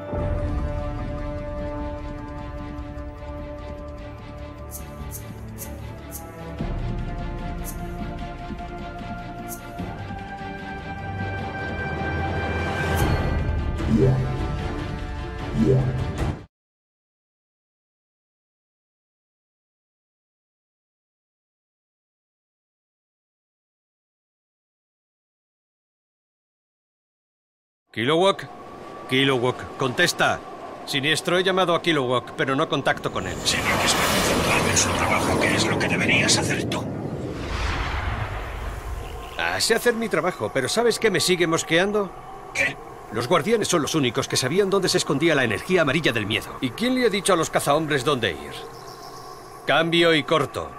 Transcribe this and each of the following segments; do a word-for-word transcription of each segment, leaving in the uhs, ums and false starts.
Kilowog, Kilowog, contesta. Siniestro, he llamado a Kilowog, pero no contacto con él. Sería que es más concentrado en su trabajo, que es lo que deberías hacer tú. Ah, sé hacer mi trabajo, pero ¿sabes qué me sigue mosqueando? ¿Qué? Los guardianes son los únicos que sabían dónde se escondía la energía amarilla del miedo. ¿Y quién le ha dicho a los cazahombres dónde ir? Cambio y corto.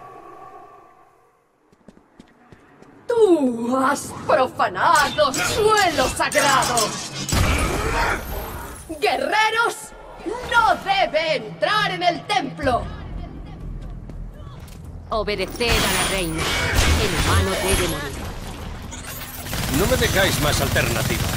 ¡Tú has profanado suelo sagrado! ¡Guerreros! ¡No debe entrar en el templo! Obedeced a la reina. El humano debe morir. No me dejáis más alternativas.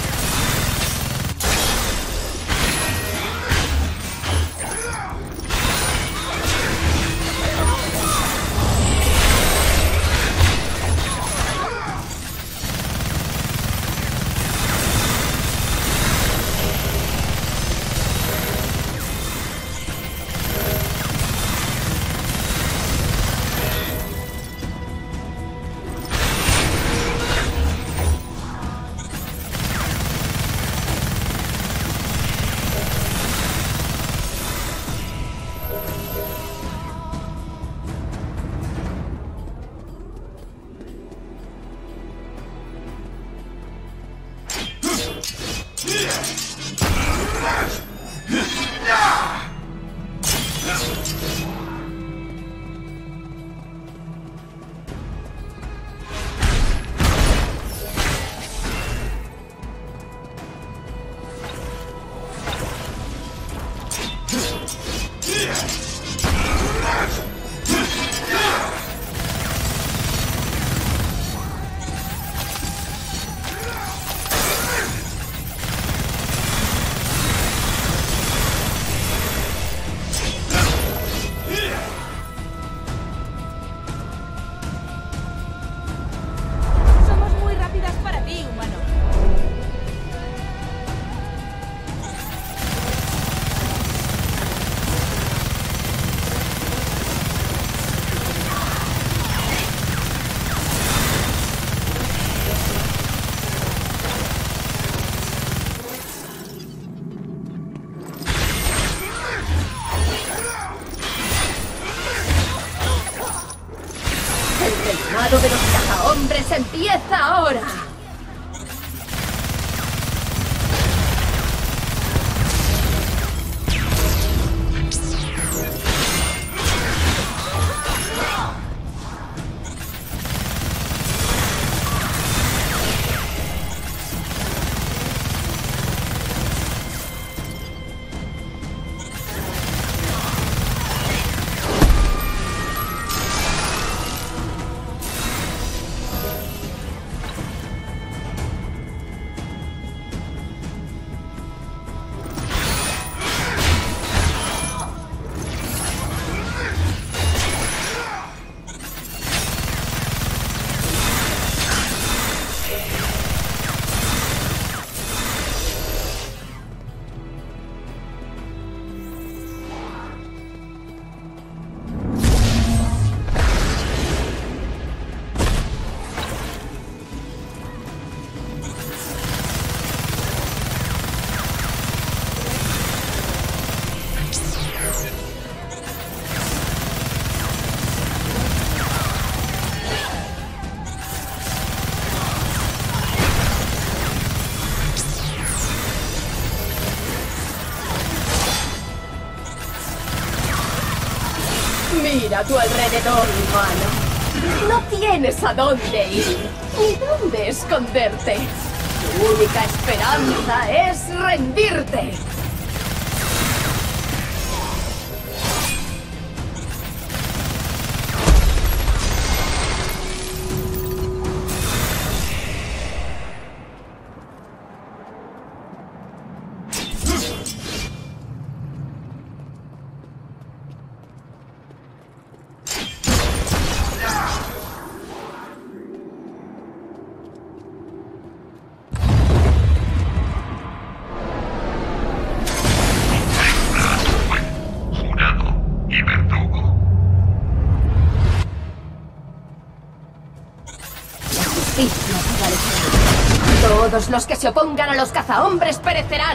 El de los cazahombres empieza ahora. Mira a tu alrededor, humano. No tienes a dónde ir, ni dónde esconderte. Tu única esperanza es rendirte. prevalecerá. Todos los que se opongan a los cazahombres perecerán.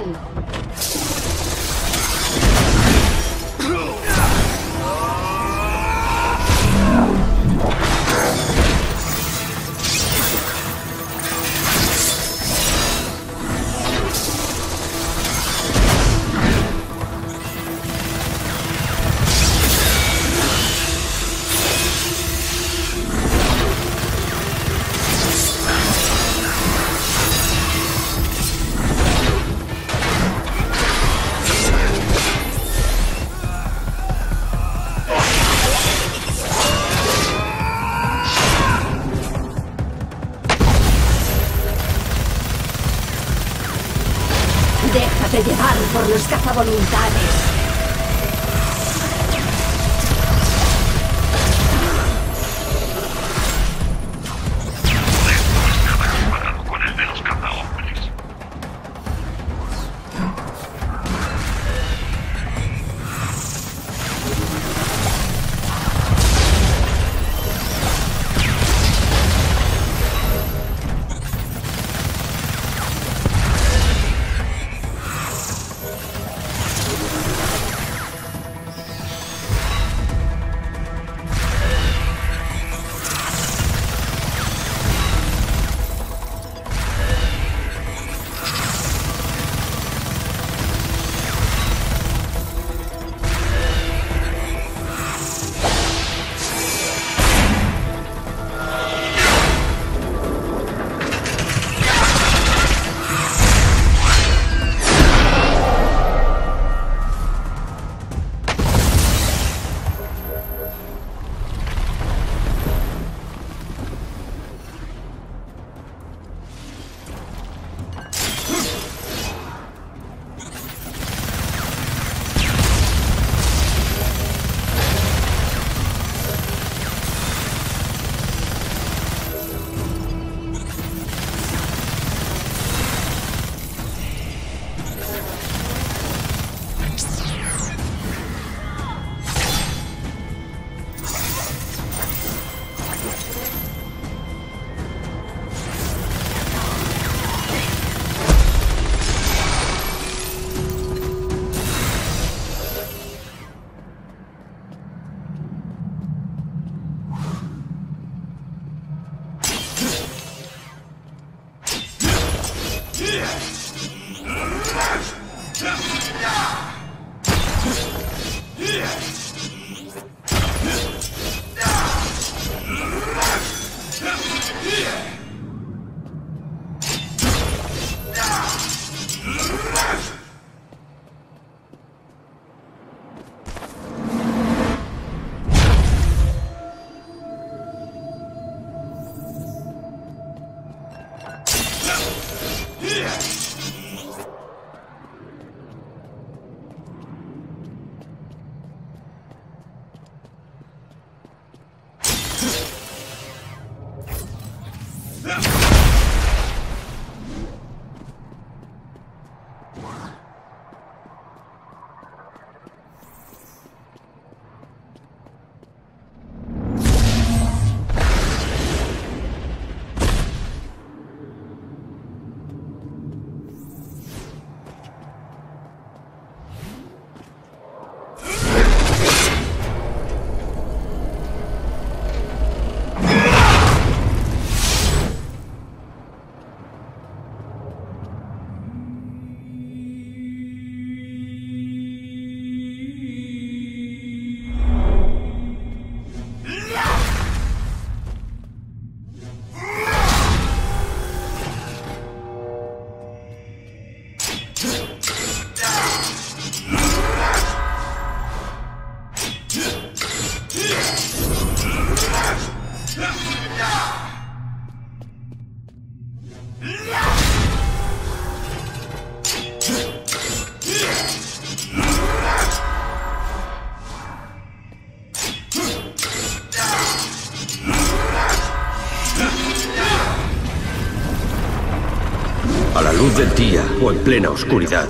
Déjate llevar por los cazavoluntades. A la luz del día o en plena oscuridad.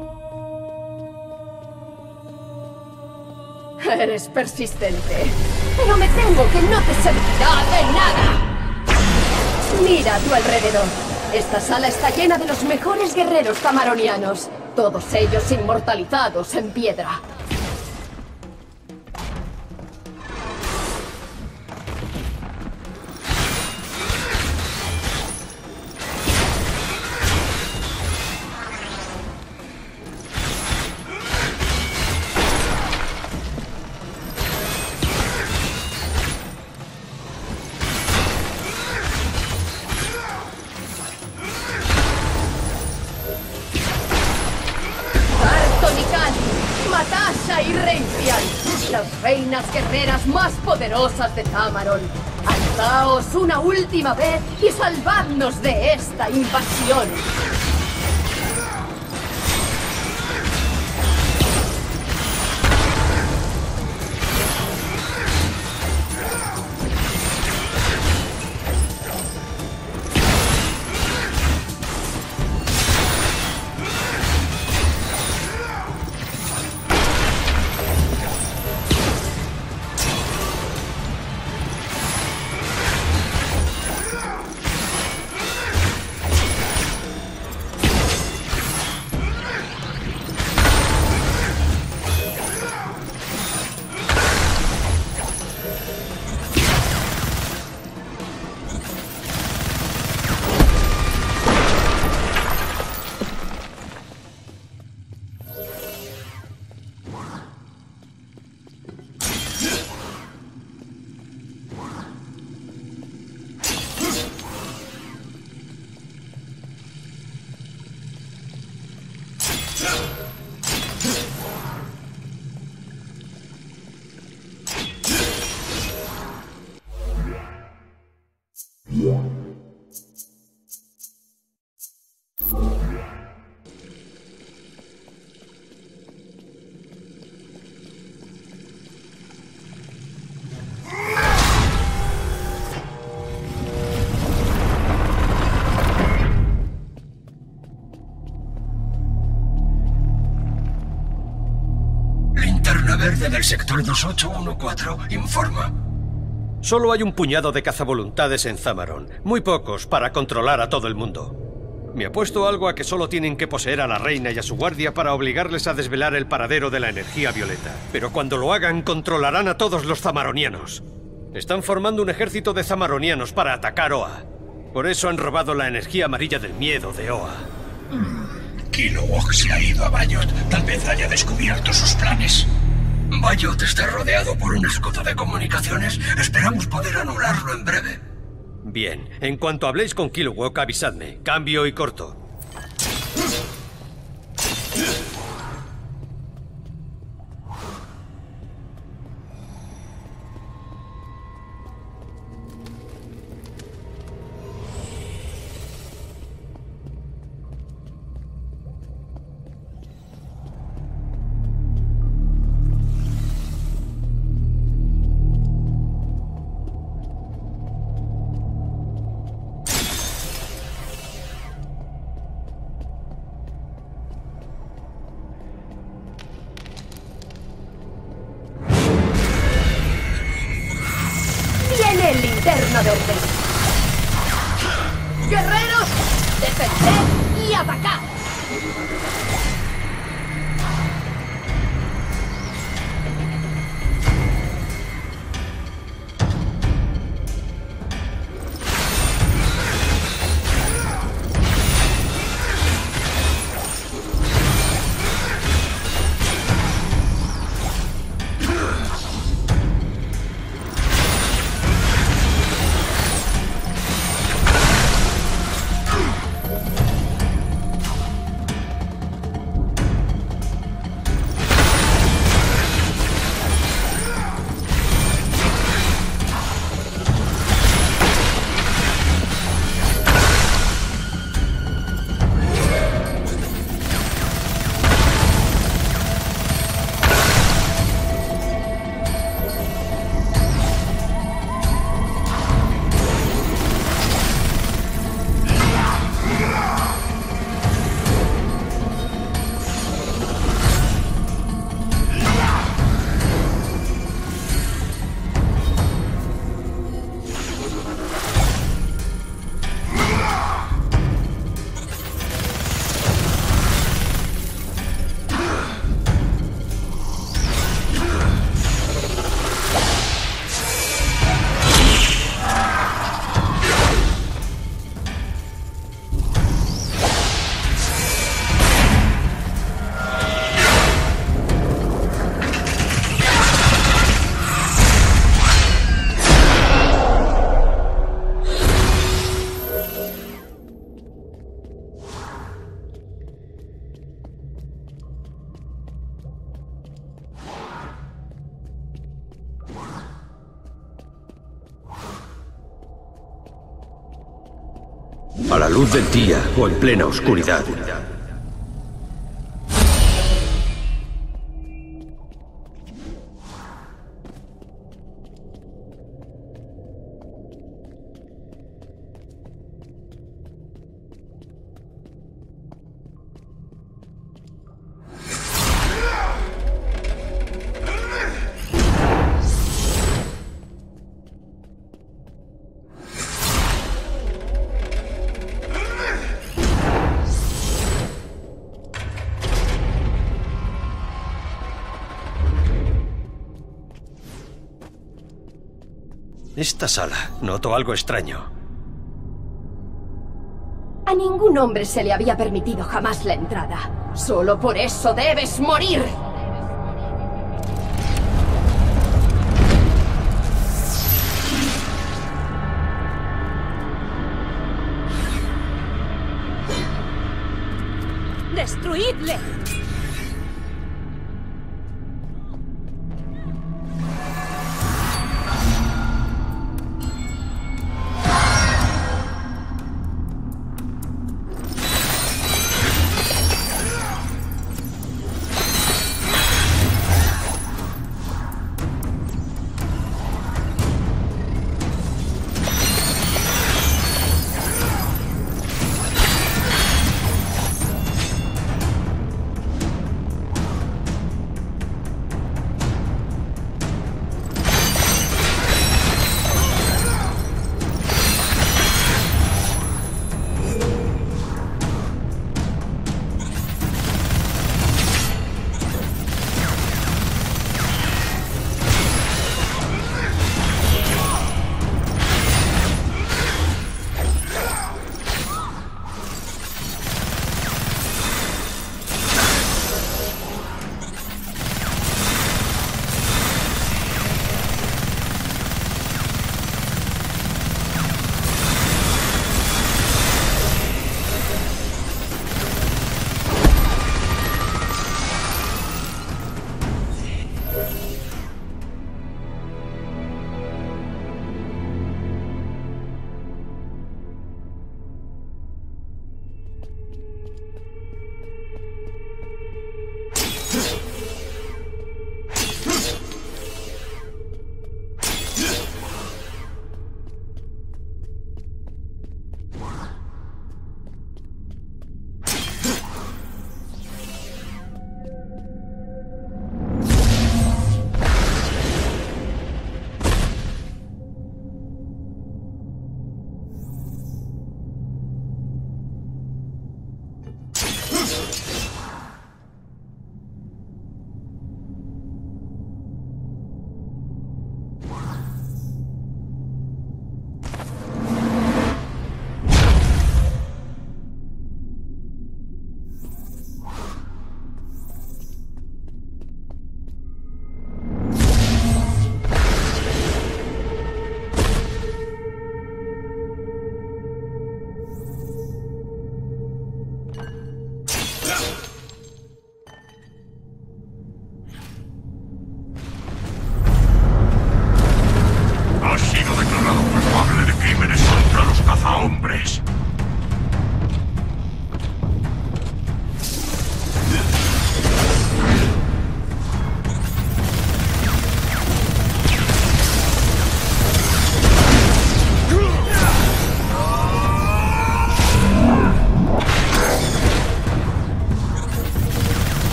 Eres persistente. pero me temo que no te servirá de nada. Mira a tu alrededor. Esta sala está llena de los mejores guerreros zamaronianos, todos ellos inmortalizados en piedra. Natasha y Reifian, las reinas guerreras más poderosas de Tamaron. Alzaos una última vez y salvadnos de esta invasión. Verde del sector dos ocho uno cuatro, informa. Solo hay un puñado de cazavoluntades en Tamaron, muy pocos para controlar a todo el mundo. Me apuesto algo a que solo tienen que poseer a la reina y a su guardia para obligarles a desvelar el paradero de la energía violeta. Pero cuando lo hagan, controlarán a todos los zamaronianos. Están formando un ejército de zamaronianos para atacar Oa. Por eso han robado la energía amarilla del miedo de Oa. Mm. Kilowog se ha ido a Bayot. Tal vez haya descubierto sus planes. Bayot está rodeado por un escudo de comunicaciones. Esperamos poder anularlo en breve. Bien. En cuanto habléis con Kilowog, avisadme. Cambio y corto. El linterna verde. ¡Guerreros! ¡Defended y atacad! A la luz del día o en plena oscuridad. Esta sala, noto algo extraño. A ningún hombre se le había permitido jamás la entrada. Solo por eso debes morir. ¡Destruidle!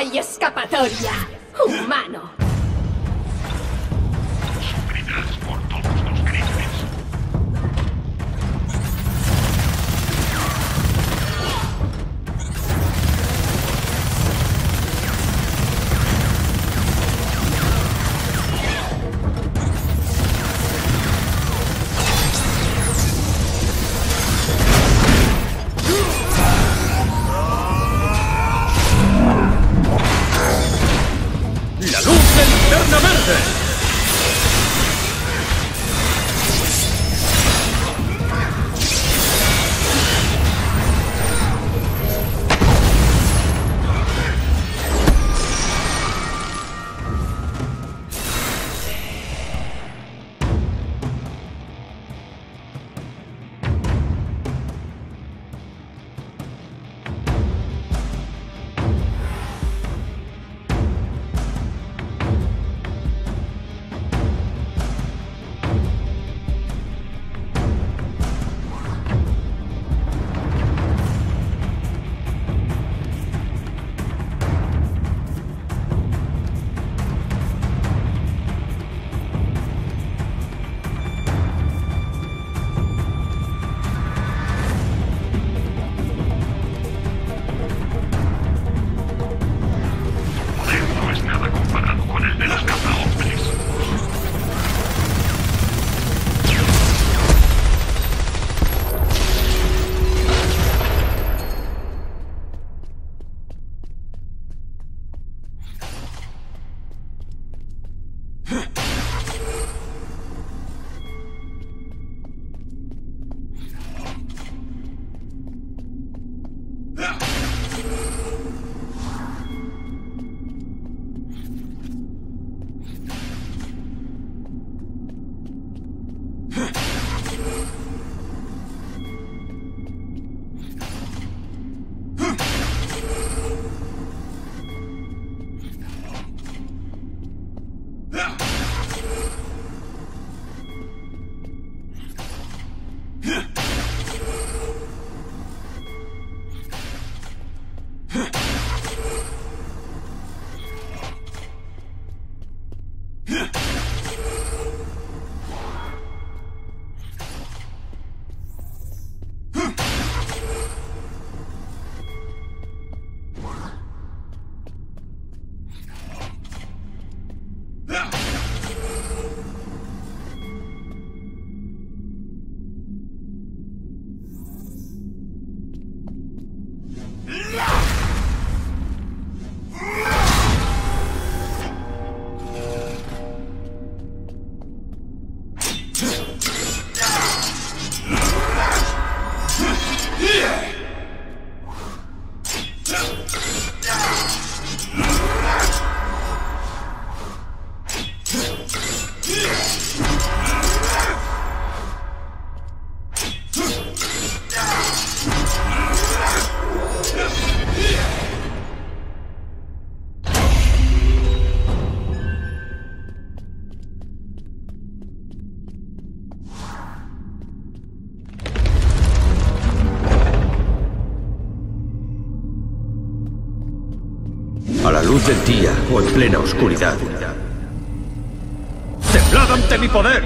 hay escapatoria, humano. Sufrirás por todos tus crímenes. ¡La luz de Linterna Verde! A la luz del día o en plena oscuridad. ¡Temblad ante mi poder!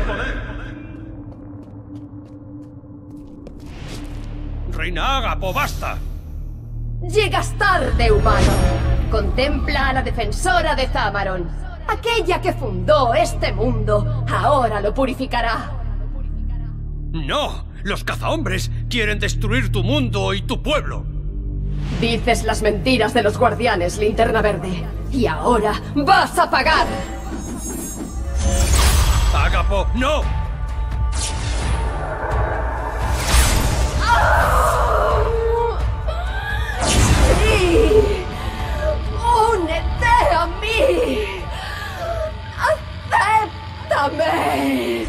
¡Reina Ágapo, basta! Llegas tarde, humano. Contempla a la defensora de Zamaron. Aquella que fundó este mundo, ahora lo purificará. ¡No! ¡Los cazahombres quieren destruir tu mundo y tu pueblo! Dices las mentiras de los guardianes, Linterna Verde. Y ahora vas a pagar. ¡Ágapo, no! ¡Sí! ¡Únete a mí! ¡Acéptame!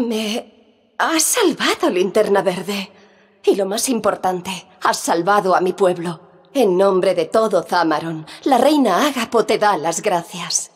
Me has salvado, Linterna Verde. Y lo más importante, has salvado a mi pueblo. En nombre de todo Zamaron, la reina Ágapo te da las gracias.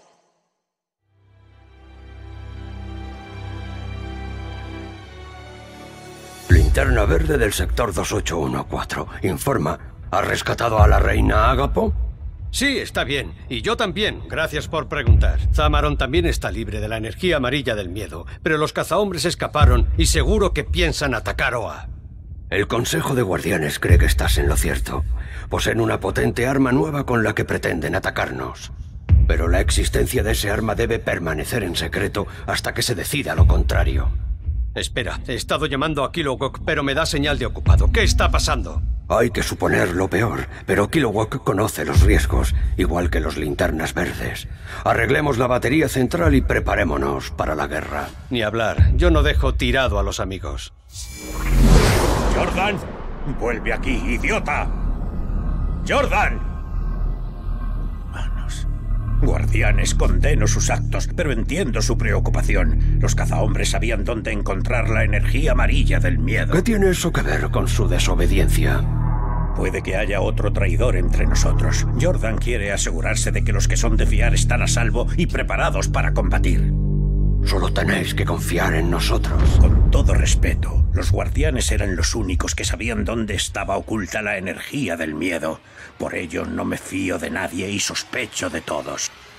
Linterna Verde del sector dos ocho uno cuatro. Informa. ¿Has rescatado a la reina Ágapo? Sí, está bien. Y yo también. Gracias por preguntar. Zamaron también está libre de la energía amarilla del miedo, pero los cazahombres escaparon y seguro que piensan atacar Oa. El Consejo de Guardianes cree que estás en lo cierto. Poseen una potente arma nueva con la que pretenden atacarnos. Pero la existencia de ese arma debe permanecer en secreto hasta que se decida lo contrario. Espera, he estado llamando a Kilowog, pero me da señal de ocupado. ¿Qué está pasando? Hay que suponer lo peor, pero Kilowog conoce los riesgos, igual que los linternas verdes. Arreglemos la batería central y preparémonos para la guerra. Ni hablar. Yo no dejo tirado a los amigos. ¡Jordan! ¡Vuelve aquí, idiota! ¡Jordan! Manos. Guardianes, condeno sus actos, pero entiendo su preocupación. Los cazahombres sabían dónde encontrar la energía amarilla del miedo. ¿Qué tiene eso que ver con su desobediencia? Puede que haya otro traidor entre nosotros. Jordan quiere asegurarse de que los que son de fiar están a salvo y preparados para combatir. Solo tenéis que confiar en nosotros. Con todo respeto, los guardianes eran los únicos que sabían dónde estaba oculta la energía del miedo. Por ello no me fío de nadie y sospecho de todos.